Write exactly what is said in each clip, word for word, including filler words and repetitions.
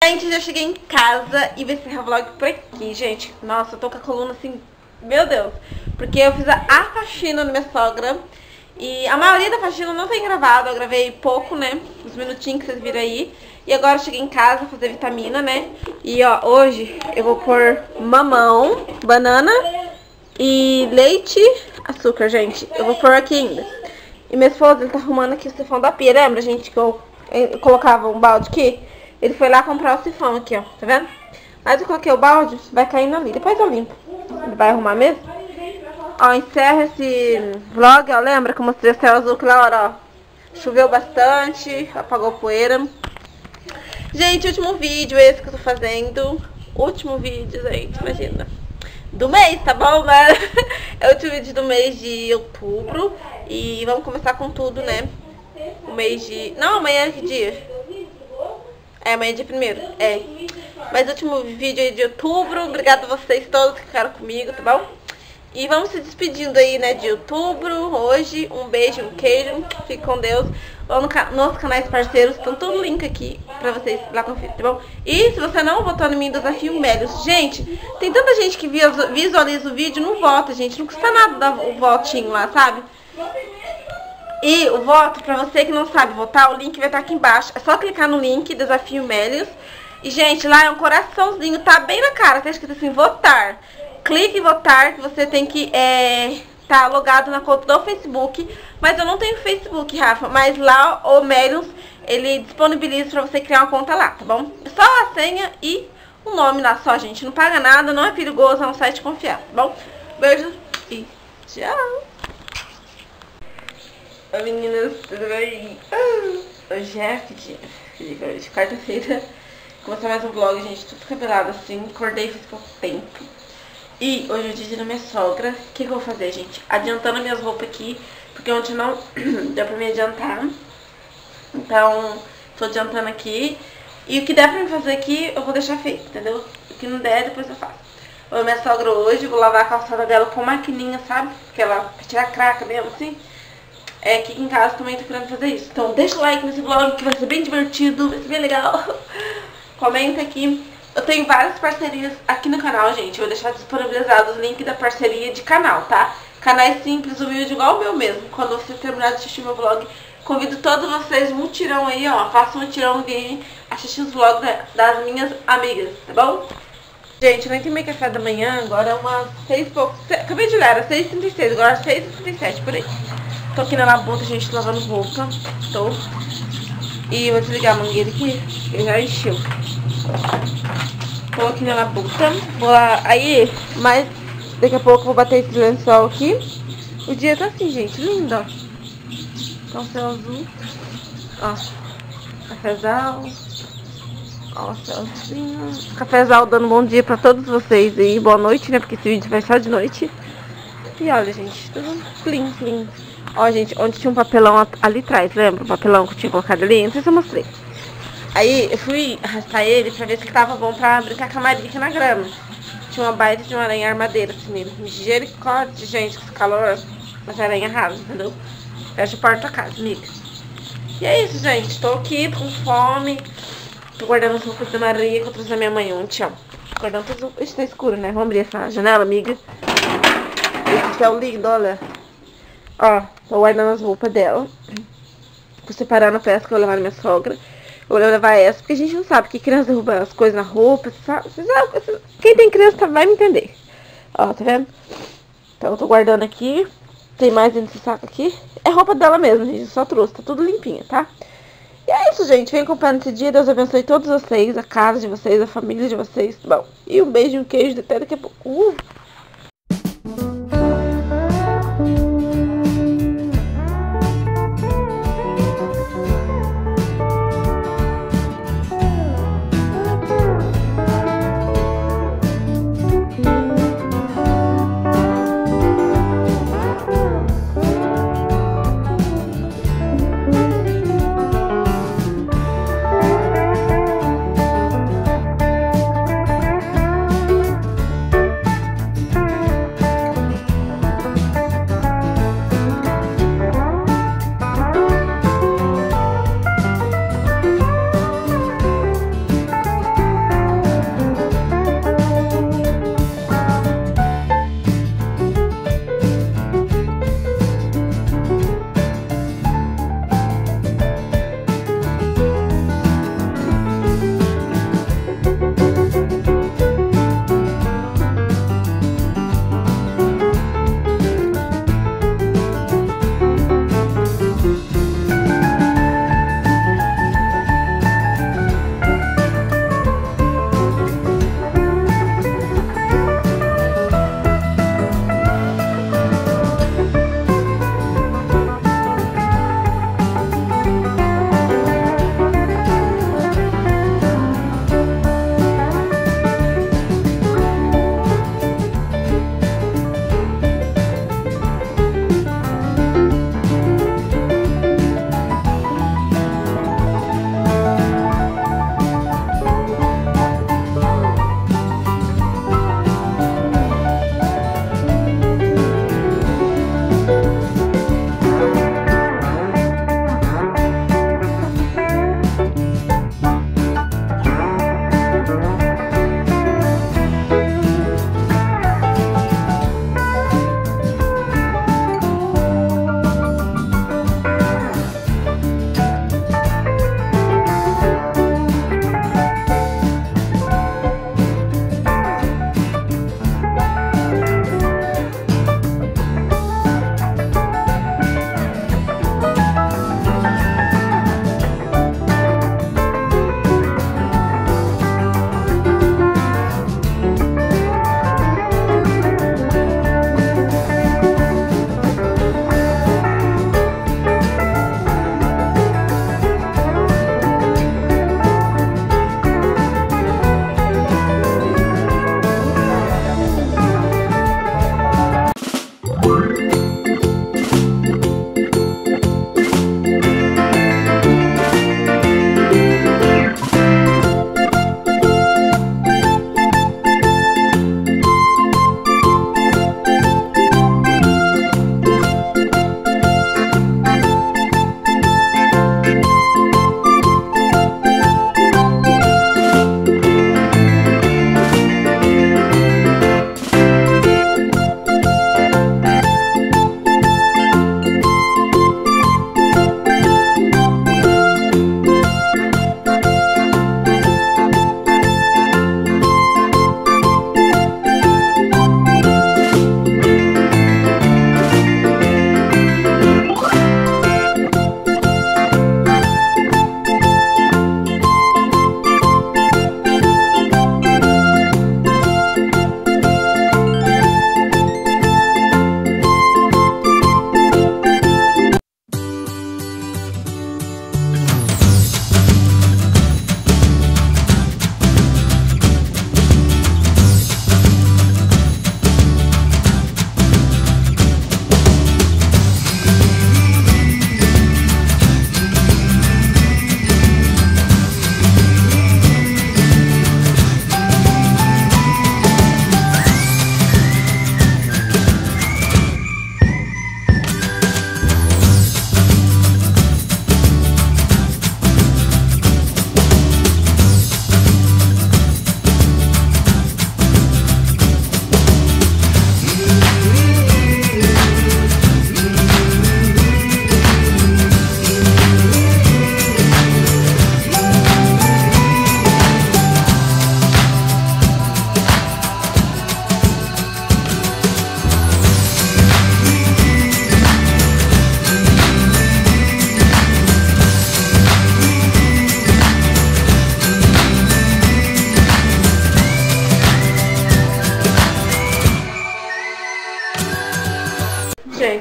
Gente, já cheguei em casa e vai encerrar o vlog por aqui, gente. Nossa, eu tô com a coluna assim, meu Deus. Porque eu fiz a, a faxina na minha sogra. E a maioria da faxina não tem gravado, eu gravei pouco, né? Uns minutinhos que vocês viram aí. E agora eu cheguei em casa fazer vitamina, né? E ó, hoje eu vou pôr mamão, banana e leite, açúcar, gente. Eu vou pôr aqui ainda. E meu esposo, ele tá arrumando aqui o sifão da pia, lembra, gente, que eu, eu colocava um balde aqui? Ele foi lá comprar o sifão aqui, ó, tá vendo? Mas eu coloquei o balde, vai caindo ali, depois eu limpo. Ele vai arrumar mesmo. Ó, encerra esse vlog, ó, lembra que eu mostrei o céu azul aquela hora, ó. Choveu bastante, apagou poeira. Gente, último vídeo esse que eu tô fazendo. Último vídeo, gente, imagina. Do mês, tá bom, né? É o último vídeo do mês de outubro. E vamos começar com tudo, né? O mês de... Não, amanhã é que dia? É, amanhã é dia primeiro. É. Mas o último vídeo aí de outubro. Obrigada a vocês todos que ficaram comigo, tá bom? E vamos se despedindo aí, né, de outubro, hoje. Um beijo, um queijo. Fique com Deus. Ou no ca nos canais parceiros, estão todo o link aqui pra vocês lá conferir, tá bom? E se você não votou no mim, Desafio Melios, gente, tem tanta gente que visualiza o vídeo, não vota, gente. Não custa nada dar o votinho lá, sabe? E o voto, pra você que não sabe votar, o link vai estar aqui embaixo. É só clicar no link, Desafio Melios. E, gente, lá é um coraçãozinho, tá bem na cara, tá escrito assim, votar. Clique em votar, que você tem que é, tá logado na conta do Facebook. Mas eu não tenho Facebook, Rafa. Mas lá o Melios, ele disponibiliza pra você criar uma conta lá, tá bom? É só a senha e o nome lá só, gente. Não paga nada, não é perigoso, é um site confiável, tá bom? Beijo e tchau! Oi, meninas, tudo bem? Ah, hoje é que dia? Que dia hoje? Quarta-feira. Começar mais um vlog, gente, tudo cabelado assim. Acordei faz pouco tempo. E hoje é o dia da minha sogra. O que, que eu vou fazer, gente? Adiantando minhas roupas aqui, porque ontem não deu pra me adiantar. Então, tô adiantando aqui. E o que der pra me fazer aqui, eu vou deixar feito, entendeu? O que não der, depois eu faço. Oi, minha sogra hoje, vou lavar a calçada dela com maquininha, sabe? Porque ela pra tirar craca mesmo, assim. É, aqui em casa também tô querendo fazer isso. Então deixa o like nesse vlog que vai ser bem divertido, vai ser bem legal. Comenta aqui. Eu tenho várias parcerias aqui no canal, gente. Eu vou deixar disponibilizado os links da parceria de canal, tá? Canais simples, humilde, igual o meu mesmo. Quando você terminar de assistir meu vlog, convido todos vocês, um tirão aí, ó. Faça um tirão de assistir os vlogs das minhas amigas, tá bom? Gente, eu nem tomei café da manhã, agora é umas seis e pouco. Acabei de olhar, era seis e trinta e seis, agora é seis e trinta e sete, por aí. Tô aqui na labuta, gente, lavando roupa. Tô. E eu vou desligar a mangueira aqui, que já encheu. Tô aqui na labuta. Vou lá. Aí, mas daqui a pouco eu vou bater esse lençol aqui. O dia tá assim, gente, lindo, ó. Tá um céu azul. Ó. Cafezal. Ó, o céuzinho. Cafezal dando bom dia pra todos vocês aí. Boa noite, né? Porque esse vídeo vai só de noite. E olha, gente, tudo plim, plim. Ó, gente, onde tinha um papelão ali atrás, lembra? O papelão que eu tinha colocado ali? Não sei se eu mostrei. Aí eu fui arrastar ele pra ver se ele tava bom pra brincar com a Maria aqui na grama. Tinha uma baita de uma aranha armadeira assim nele. Misericórdia, gente, com esse calor, as aranhas rasam, entendeu? Fecha a porta da casa, amiga. E é isso, gente. Tô aqui com fome. Tô guardando as roupas da Maria que eu trouxe da minha mãe ontem, ó. Guardando tudo. Ixi, tá escuro, né? Vamos abrir essa janela, amiga. Esse céu lindo, olha. Ó, tô guardando as roupas dela. Tô separando a peça que eu vou levar na minha sogra. Eu vou levar essa, porque a gente não sabe que criança derruba as coisas na roupa, sabe? Quem tem criança vai me entender. Ó, tá vendo? Então eu tô guardando aqui. Tem mais dentro desse saco aqui. É roupa dela mesmo, gente. Eu só trouxe, tá tudo limpinho, tá? E é isso, gente. Vem acompanhar nesse dia. Deus abençoe todos vocês, a casa de vocês, a família de vocês. Bom, e um beijo e um queijo até daqui a pouco. Uh!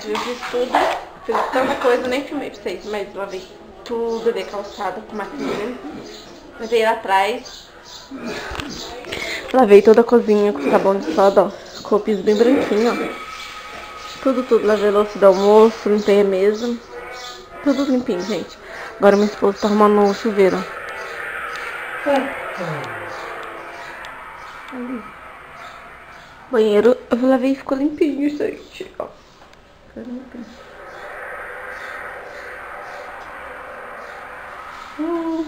Mas eu fiz tudo, fiz tanta coisa, nem filmei pra vocês, mas lavei tudo de calçada com maquininha. Levei lá atrás. Lavei toda a cozinha com sabão de soda, ó. Ficou o piso bem branquinho, ó. Tudo, tudo. Lavei a louça do almoço, limpei a mesa. Tudo limpinho, gente. Agora meu esposo tá arrumando o chuveiro, ó. Ali. Banheiro eu lavei e ficou limpinho, gente, ó. Ficou limpinho. Hum.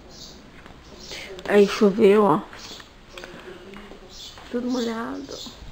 Aí choveu, ó. Tudo molhado.